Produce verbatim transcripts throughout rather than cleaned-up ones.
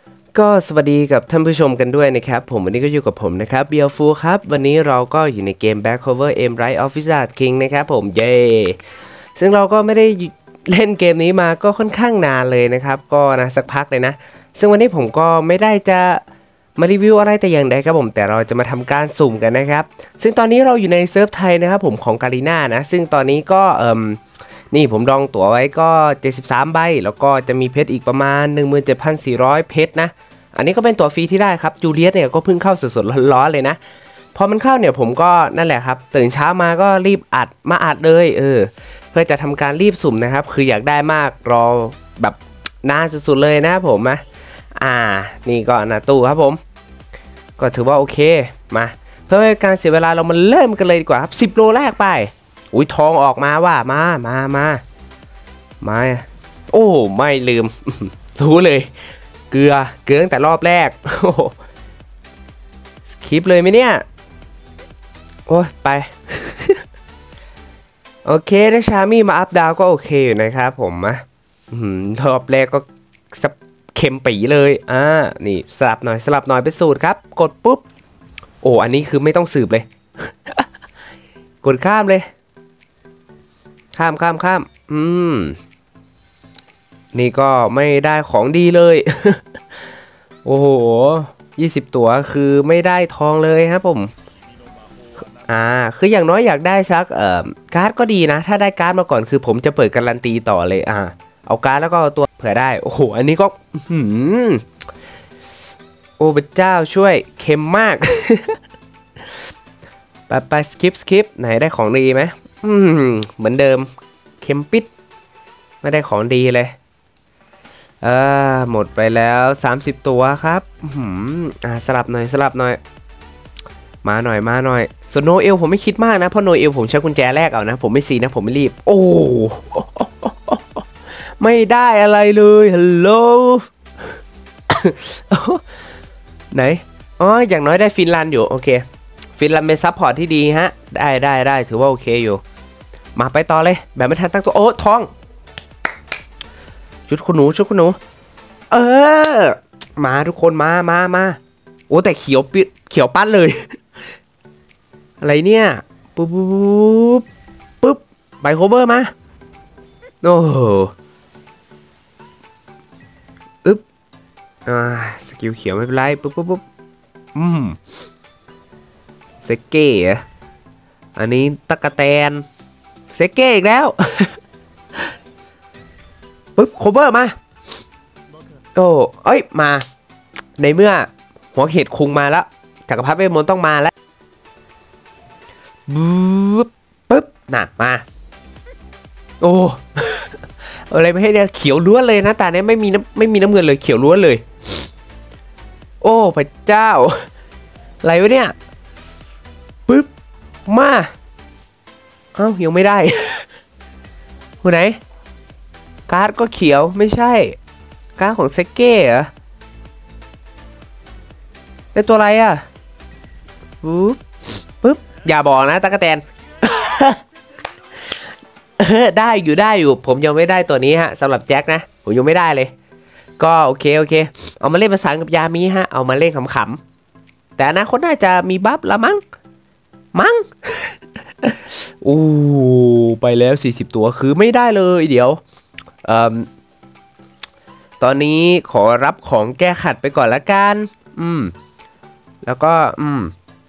ก็สวัสดีกับท่านผู้ชมกันด้วยนะครับผมวันนี้ก็อยู่กับผมนะครับเบียร์ฟูครับวันนี้เราก็อยู่ในเกม Back Cover Aim Right of Wizard King นะครับผมเย้ซึ่งเราก็ไม่ได้เล่นเกมนี้มาก็ค่อนข้างนานเลยนะครับก็นะสักพักเลยนะซึ่งวันนี้ผมก็ไม่ได้จะมารีวิวอะไรแต่อย่างใดครับผมแต่เราจะมาทำการสุ่มกันนะครับซึ่งตอนนี้เราอยู่ในเซิร์ฟไทยนะครับผมของกาลีน่านะซึ่งตอนนี้ก็เอ่มนี่ผมดองตั๋วไว้ก็เจ็ดสิบสามใบแล้วก็จะมีเพชรอีกประมาณ หนึ่งหมื่นเจ็ดพันสี่ร้อย เพชรนะอันนี้ก็เป็นตั๋วฟรีที่ได้ครับจูเลียสเนี่ยก็เพิ่งเข้าสดๆร้อนๆเลยนะพอมันเข้าเนี่ยผมก็นั่นแหละครับตื่นเช้ามาก็รีบอัดมาอัดเลยเออเพื่อจะทำการรีบสุ่มนะครับคืออยากได้มากรอแบบนานสุดๆเลยนะผมนะอ่านี่ก็นาตู้ครับผมก็ถือว่าโอเคมาเพื่อไม่ให้การเสียเวลาเรามาเริ่มกันเลยดีกว่าครับสิบโลแรกไปอุ้ยทองออกมาว่ามามามามาโอ้ไม่ลืม รู้เลยเกลือเกลือตั้งแต่รอบแรกคลิปเลยไหมเนี่ยโอ้ยไป โอเคได้ชามี่มาอัพดาวก็โอเคอยู่นะครับผมนะรอบแรกก็สับเข็มปีเลยอ่านี่สลับหน่อยสลับหน่อยเป็นสูตรครับกดปุ๊บโอ้อันนี้คือไม่ต้องสืบเลย กดข้ามเลยข้ามข้ามข้ามอืมนี่ก็ไม่ได้ของดีเลย โอ้โหยี่สิบตัวคือไม่ได้ทองเลยครับผมอ่าคืออย่างน้อยอยากได้สักเอ่อการ์ดก็ดีนะถ้าได้การ์ดมาก่อนคือผมจะเปิดการันตีต่อเลยอ่าเอาการ์ดแล้วก็เอาตัวเผื่อได้โอ้โหอันนี้ก็หืมโอ้พระเจ้าช่วยเค็มมาก ไปไปสคิปสคิปไหนได้ของดีไหมอืมเหมือนเดิมเค็มปิดไม่ได้ของดีเลยเออหมดไปแล้วสามสิบตัวครับหืมอ่าสลับหน่อยสลับหน่อยมาหน่อยมาหน่อยส่วนโนเอลผมไม่คิดมากนะเพราะโนเอลผมใช้กุญแจแรกเอานะผมไม่ซีนะผมไม่รีบโอ้ ไม่ได้อะไรเลยฮัลโหล ไหนอ๋ออย่างน้อยได้ฟินแลนด์อยู่โอเคฟินแลนด์เป็นซัพพอร์ตที่ดีฮะได้ได้ได้ถือว่าโอเคอยู่มาไปต่อเลยแบบไม่ทันตั้งตัวโอ้ทองชุดคุณหนูชุดคุณหนูเออมาทุกคนมามามาโอ้แต่เขียวปิเขียวปั้นเลย อะไรเนี่ยปุ๊บปุ๊บปุ๊บไบโคเวอร์มาโอ้โหอึ๊บอ่าสกิลเขียวไม่เป็นไรปุ๊บปุ๊บปุ๊บอืมเซเก้อันนี้ตะกะแตนเซเก้อีกแล้วปึ๊บโคเวอร์มาโอ้เอ้ยมาในเมื่อหัวเห็ดคุงมาแล้วจักรพรรดิเวทมนต์ต้องมาแล้วปึ๊บปึ๊บน่ะมาโอ้ อะไรไม่ให้เนี่ยเขียวล้วนเลยนะแต่เนี้ยไม่มีน้ำไม่มีน้ำเงินเลยเขียวล้วนเลยโอ้พระเจ้าอะไรวะเนี่ยปึ๊บมาเอ้ายังไม่ได้ คนไหนการ์ดก็เขียวไม่ใช่การ์ดของเซเก้เหรอเป็นตัวอะไรอ่ะปึ๊บปึ๊บอย่าบอกนะตะกะแตน ได้อยู่ได้อยู่ผมยังไม่ได้ตัวนี้ฮะสำหรับแจ็คนะผมยังไม่ได้เลยก็โอเคโอเคเอามาเล่นประสานกับยามีฮะเอามาเล่นขำๆแต่อนาคตน่าจะมีบัฟละมั้งมั้ง อู้ไปแล้วสี่สิบตัวคือไม่ได้เลยเดี๋ยวตอนนี้ขอรับของแก้ขัดไปก่อนละกันอืมแล้วก็อืม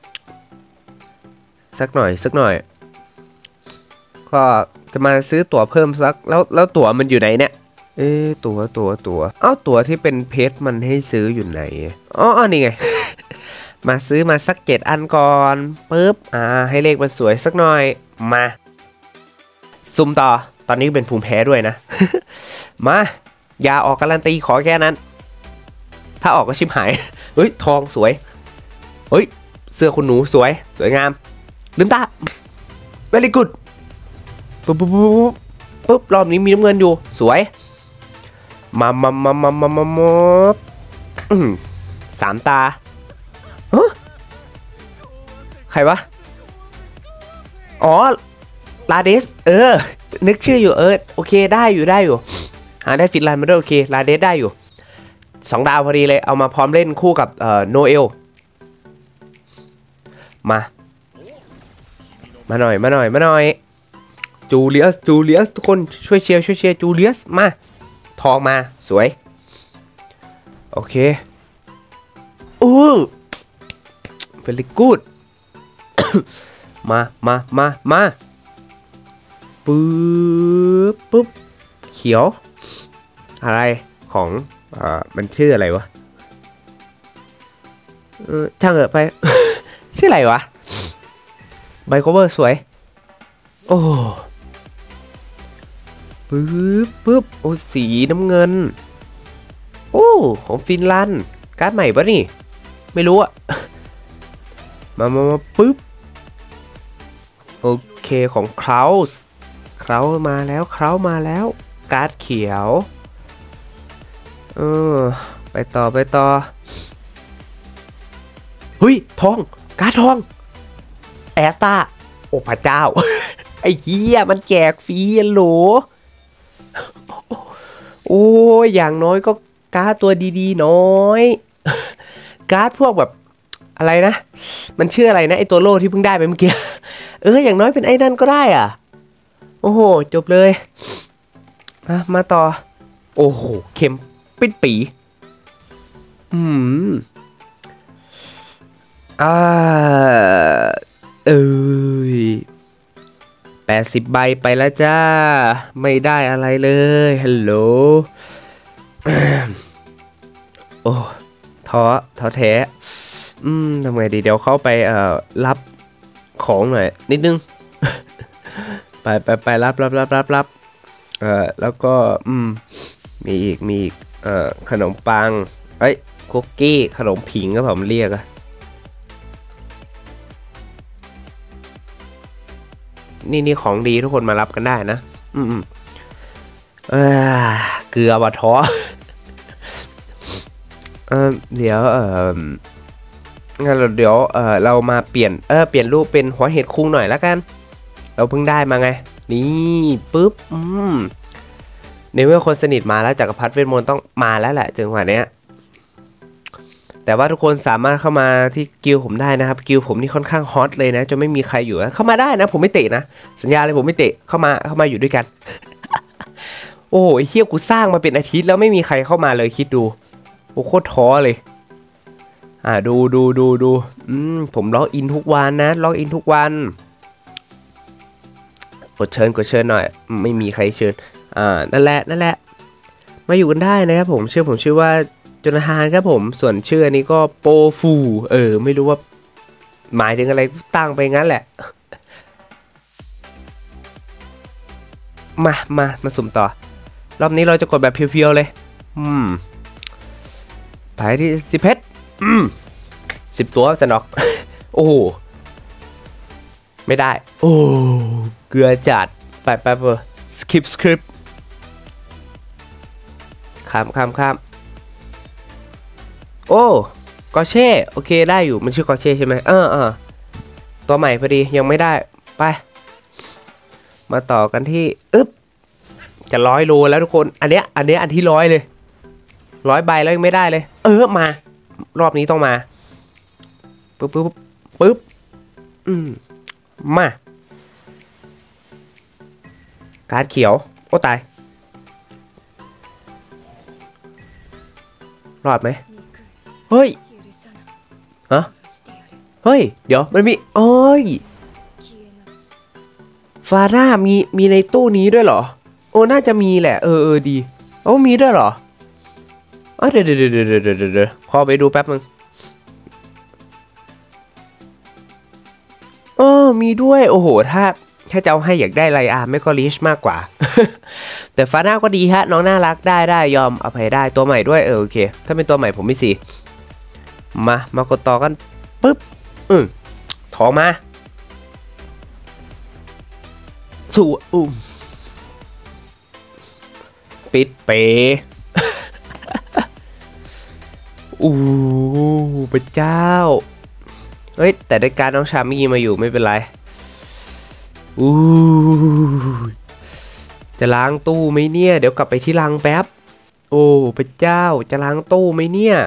สักหน่อยสักหน่อยก็จะมาซื้อตั๋วเพิ่มสักแล้วแล้วตั๋วมันอยู่ไหนเนี่ยเอ๊ะตั๋วตั๋วตั๋วเอ้าตั๋วที่เป็นเพชรมันให้ซื้ออยู่ไหนอ๋อนี่ไง มาซื้อมาสักเจ็ดอันก่อนปึ๊บอ่าให้เลขมันสวยสักหน่อยมาซุ่มต่อตอนนี้เป็นภูมิแพ้ด้วยนะ มาอย่าออกการันตีขอแค่นั้นถ้าออกก็ชิบหาย เฮ้ยทองสวยเฮ้ยเสื้อคุณหนูสวยสวยงามลืมตา very good ปุ๊บปุ๊บปุ๊บปุ๊บรอบนี้มีน้ำเงินอยู่สวยมามามามามามามาสามตาฮะใครวะอ๋อลาเดสเออนึกชื่ออยู่เออโอเคได้อยู่ได้อยู่หาได้ฟินแลนด์มาด้วยโอเคลาเดสได้อยู่สองดาวพอดีเลยเอามาพร้อมเล่นคู่กับเอ่อโนเอลมามาหน่อยมาหน่อยมาหน่อยจูเลียสจูเลียสทุกคนช่วยเชียร์ช่วยเชียร์จูเลียสมาทองมาสวยโอเคอู้very good มามามามาปึ๊บปึ๊บเขียวอะไรของอ่ามันชื่ออะไรวะเออช่างเถอะไป ชื่ออะไรวะไบโคเวอร์สวยโอ้ปึ๊บปึ๊บโอ้สีน้ำเงินโอ้ของฟินแลนด์การ์ดใหม่ปะนี่ไม่รู้อะมามามาปึ๊บโอเคของคราวส์คราวมาแล้วคราวมาแล้วการ์ดเขียวเออไปต่อไปต่อเฮ้ยทองการ์ดทองแอสตาโอ้พระเจ้า ไอ้เหี้ยมันแจกฟรีโหลโอ้ยอย่างน้อยก็การ์ดตัวดีๆน้อยการ์ดพวกแบบอะไรนะมันชื่ออะไรนะไอตัวโล่ที่เพิ่งได้ไปเมื่อกี้เอออย่างน้อยเป็นไอ้นั่นก็ได้อ่ะโอ้โหจบเลยมามาต่อโอ้โหเข็มปิดปีอืมอ่าเอ้ยแปดสิบใบไปแล้วจ้าไม่ได้อะไรเลยฮัลโหลโอ้ท้อท้อแท้อืมทำไงดีเดี๋ยวเข้าไปเอ่อรับของหน่อยนิดนึง ไปไปไปรับรับรับรับรับเอ่อแล้วก็อืมมีอีกมีอีกเอ่อขนมปังเอ้ยคุกกี้ขนมผิงก็ผมเรียกอะนี่นี่ของดีทุกคนมารับกันได้นะอืมเออเกลือบะท้อ เออเดี๋ยวเอองั้นเดี๋ยวเออเรามาเปลี่ยนเออเปลี่ยนรูปเป็นหัวเห็ดคุงหน่อยแล้วกันเราเพิ่งได้มาไงนี่ปึ๊บอืมในเมื่อคนสนิทมาแล้วจักรพรรดิเวทมนต์ต้องมาแล้วแหละจังหวะเนี้ยแต่ว่าทุกคนสามารถเข้ามาที่กิลผมได้นะครับกิลผมนี่ค่อนข้างฮอตเลยนะจะไม่มีใครอยู่เข้ามาได้นะผมไม่เตะนะสัญญาเลยผมไม่เตะเข้ามาเข้ามาอยู่ด้วยกัน โอ้โหไอ้เหี้ยกูสร้างมาเป็นอาทิตย์แล้วไม่มีใครเข้ามาเลยคิดดูโอ้โคตรท้อเลยอ่าดูดูดูดูอืมผมล็อกอินทุกวันนะล็อกอินทุกวันกดเชิญกดเชิญหน่อยไม่มีใครเชิญอ่านั่นแหละนั่นแหละมาอยู่กันได้นะครับผมชื่อผมชื่อว่าจนาธานครับผมส่วนชื่ออันนี้ก็โปฟูเออไม่รู้ว่าหมายถึงอะไรตั้งไปงั้นแหละ มามามาสุ่มต่อรอบนี้เราจะกดแบบเพียวๆเลยอืมไปที่สิบเพชรอืมสิบตัวจะน็อก โอ้ไม่ได้โอ้เกลือจัดไปไปไปสคิปสคริปข้ามข้ามข้ามโอ้กอเช่โอเคได้อยู่มันชื่อกอเช่ใช่ไหมเออเออตัวใหม่พอดียังไม่ได้ไปมาต่อกันที่อึ๊บจะร้อยโลแล้วทุกคนอันเนี้ยอันเนี้ยอันที่ร้อยเลยร้อยใบแล้วยังไม่ได้เลยเออมารอบนี้ต้องมาปึ๊บปึ๊บปึ๊บอืมมาการ์ดเขียวโอ้ตายรอดไหมเฮ้ยฮะเฮ้ยเดี๋ยวมันมีโอ้ยฟาร่ามีมีในตู้นี้ด้วยเหรอโอ้น่าจะมีแหละเออเออดีโอ้มีด้วยเหรออ๋อเดี๋ยวเดี๋ยวเดี๋ยวเดี๋ยวเดี๋ยวขอไปดูแป๊บนึงเออมีด้วยโอ้โหถ้าถ้าจะเอาให้อยากได้ไลอาร์ไม่ก็ลิชมากกว่า แต่ฟาร่าก็ดีฮะน้องน่ารักได้ได้ยอมอภัยได้ตัวใหม่ด้วยเออโอเคถ้าเป็นตัวใหม่ผมไม่สีมามากดต่อกันปึ๊บอืมถอมาสู่อุ้มปิดเปอู้พระเจ้าเฮ้ยแต่ได้การน้องชามี่มาอยู่ไม่เป็นไรอู้จะล้างตู้ไหมเนี่ยเดี๋ยวกลับไปที่ลังแป๊บโอ้พระเจ้าจะล้างตู้ไหมเนี่ย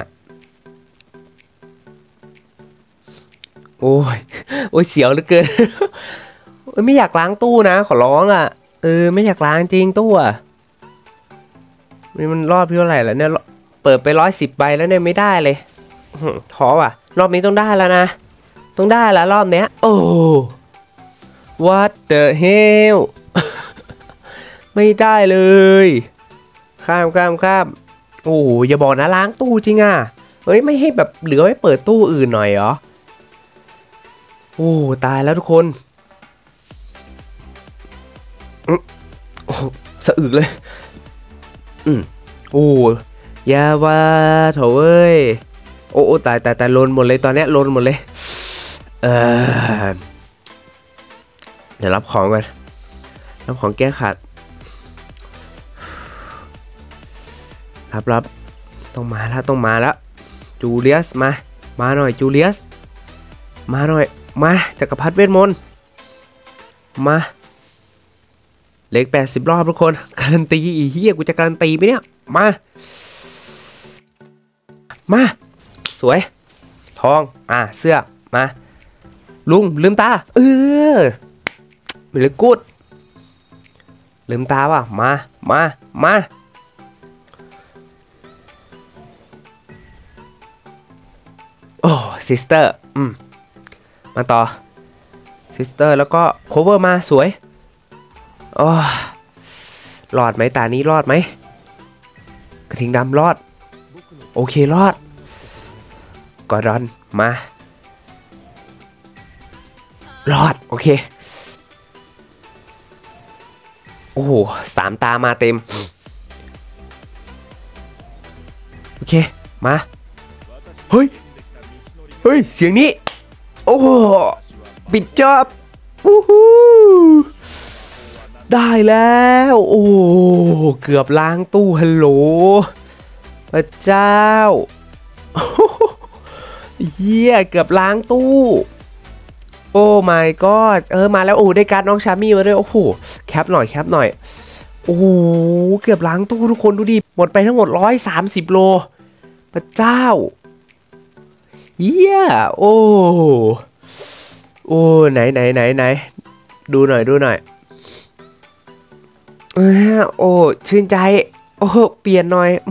โอ้ยโอ้ยเสียวเหลือเกิน ไม่อยากล้างตู้นะขอร้องอ่ะเออไม่อยากล้างจริงตู้อ่ะนี่มันรอบที่เท่าไหร่แล้วเนี่ยเปิดไปร้อยสิบใบแล้วเนี่ยไม่ได้เลยท้อว่ะรอบนี้ต้องได้แล้วนะต้องได้แล้วรอบเนี้ยโอ้ what the hell ไม่ได้เลยข้ามข้ามข้ามโอ้อย่าบอกนะล้างตู้จริงอ่ะเฮ้ยไม่ให้แบบเหลือไว้เปิดตู้อื่นหน่อยเหรอโอ้ตายแล้วทุกคนโอ้สะอึกเลยอืมโอ้ยาว่าโถเว้ยโอ้ตายตายตายลนหมดเลยตอนเนี้ยลนหมดเลยเออเดี๋ยวรับของก่อนรับของแก้ขัดรับรับต้องมาแล้วต้องมาแล้วจูเลียสมามาหน่อยจูเลียสมาหน่อยมาจักรพรรดิเวทมนต์มาเล็กแปดสิบรอบทุกคนการันตีอีเหี้ยกูจะการันตีไหมเนี่ยมามาสวยทองอ่ะเสื้อมาลุงลืมตาเออไม่เลยกูดลืมตาว่ะมามามาโอ้ซิสเตอร์อืมมาต่อซิสเตอร์แล้วก็โคเวอร์มาสวยโอ้รอดไหมตานี้รอดไหมกระทิงดำรอดโอเครอดกอร์ดอนมารอดโอเคโอ้โหสามตามาเต็มโอเคมาเฮ้ยเฮ้ยเสียงนี้โอ้โหปิดจอบวู้ฮู้ได้แล้วโอ้เกือบล้างตู้ฮัลโหลพระเจ้าเฮียเกือบล้างตู้โอ้ my god เออมาแล้วโอ้ได้การ์ดน้องชามี่มาด้วยโอ้โหแคปหน่อยแคปหน่อยโอ้โหเกือบล้างตู้ทุกคนดูดิหมดไปทั้งหมดหนึ่งร้อยสามสิบโลพระเจ้าเฮียโอ้โอ้ไหนไหนไหนไหนดูหน่อยดูหน่อยเออโอ้ชื่นใจโอ้เปลี่ยนหน่อย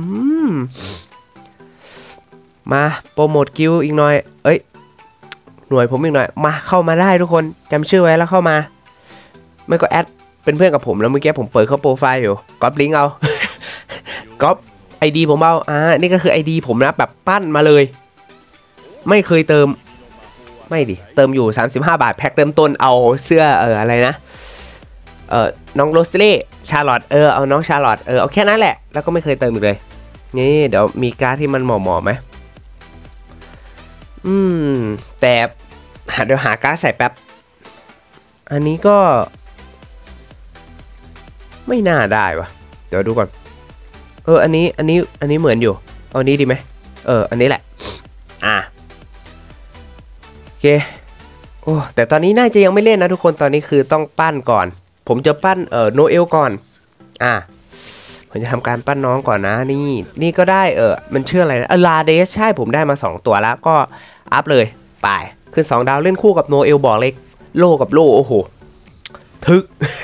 มาโปรโมทกิลอีกหน่อยเอ้ยหน่วยผมอีกหน่อยมาเข้ามาได้ทุกคนจำชื่อไว้แล้วเข้ามาไม่ก็แอดเป็นเพื่อนกับผมแล้วเมื่อกี้ผมเปิดเข้าโปรไฟล์อยู่ก๊อปลิงก์เอา ก๊อปไอดีผมเอาอ่านี่ก็คือไอดีผมนะแบบปั้นมาเลยไม่เคยเติมไม่ดิเติมอยู่สามสิบห้าบาทแพ็คเติมต้นเอาเสื้อเอออะไรนะเออน้องโรสเล่ชาร์ลอตเออเอาน้องชาร์ลอตเออเอาแค่นั้นแหละแล้วก็ไม่เคยเติมอีกเลยนี่เดี๋ยวมีการ์ดที่มันเหมาะๆไหมอืมแต่เดี๋ยวหาการ์ดใส่แป๊บอันนี้ก็ไม่น่าได้วะเดี๋ยวดูก่อนเอออันนี้อันนี้อันนี้เหมือนอยู่เอานี้ดีไหมเอออันนี้แหละอ่ะโอเคโอ้แต่ตอนนี้น่าจะยังไม่เล่นนะทุกคนตอนนี้คือต้องปั้นก่อนผมจะปั้นเอ่อโนเอลก่อนอ่ะผมจะทำการปั้นน้องก่อนนะนี่นี่ก็ได้เออมันชื่ออะไรนะลาเดสใช่ผมได้มาสองตัวแล้วก็อัพเลยไปขึ้นสองดาวเล่นคู่กับโนเอลบอกเล็กโลกับโลโอ้โหทึก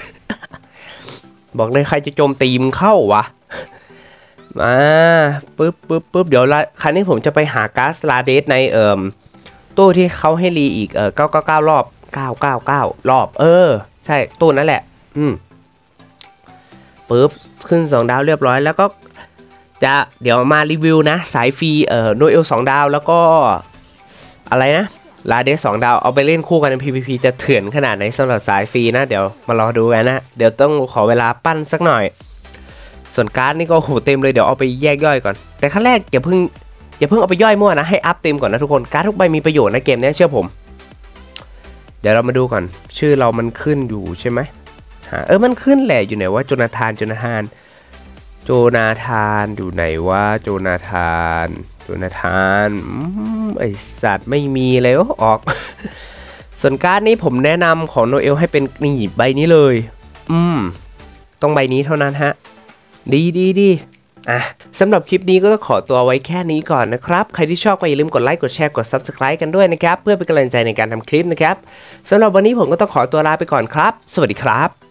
บอกเลยใครจะโจมตีมเข้าวะมาปึ๊บปึ๊บปึ๊บเดี๋ยวครั้งนี้ผมจะไปหาก๊าซลาเดสในเอ่อตู้ที่เขาให้รีอีกเออเก้าเก้าเก้ารอบเก้าเก้าเก้ารอบเออใช่ตู้นั่นแหละอืมปึ๊บขึ้นสองดาวเรียบร้อยแล้วก็จะเดี๋ยวมารีวิวนะสายฟรีเอ่อโนเอลสองดาวแล้วก็อะไรนะลาเดสสองดาวเอาไปเล่นคู่กันใน พี วี พี จะเถื่อนขนาดไหนสำหรับสายฟรีนะเดี๋ยวมารอดูกันนะเดี๋ยวต้องขอเวลาปั้นสักหน่อยส่วนการ์ดนี่ก็โหเต็มเลยเดี๋ยวเอาไปแยกย่อยก่อนแต่ขั้นแรกอย่าเพิ่งอย่าเพิ่งเอาไปย่อยมั่วนะให้อัพเต็มก่อนนะทุกคนการ์ดทุกใบมีประโยชน์นะเกมนี้เชื่อผมเดี๋ยวเรามาดูก่อนชื่อเรามันขึ้นอยู่ใช่ไหมเออมันขึ้นแหละอยู่ไหนว่าโจนาธานโจนาธานโจนาธานอยู่ไหนว่าโจนาธานโจนาธานไอสัตว์ไม่มีเลยออก ส่วนการ์ดนี้ผมแนะนำของโนเอลให้เป็นนี่ใบนี้เลยอืมต้องใบนี้เท่านั้นฮะดีดีดีอ่ะสำหรับคลิปนี้ก็ต้องขอตัวไว้แค่นี้ก่อนนะครับใครที่ชอบก็อย่าลืมกดไลค์กดแชร์กด ซับสไครบ์ กันด้วยนะครับเพื่อเป็นกำลังใจในการทำคลิปนะครับสำหรับวันนี้ผมก็ต้องขอตัวลาไปก่อนครับสวัสดีครับ